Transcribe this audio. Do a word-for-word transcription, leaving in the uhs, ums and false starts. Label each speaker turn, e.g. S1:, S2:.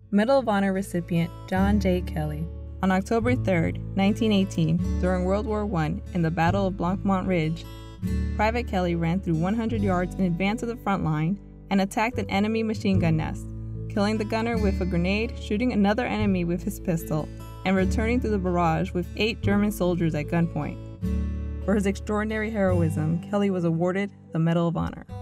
S1: Medal of Honor recipient John J Kelly. On October third, nineteen eighteen, during World War One in the Battle of Blanc Mont Ridge, Private Kelly ran through one hundred yards in advance of the front line and attacked an enemy machine gun nest, killing the gunner with a grenade, shooting another enemy with his pistol, and returning through the barrage with eight German soldiers at gunpoint. For his extraordinary heroism, Kelly was awarded the Medal of Honor.